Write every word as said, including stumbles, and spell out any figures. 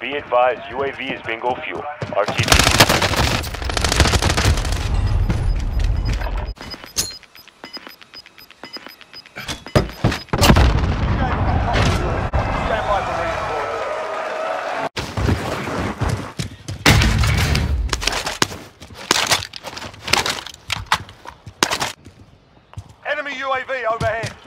Be advised, U A V is bingo fuel. R T B. Enemy U A V overhead.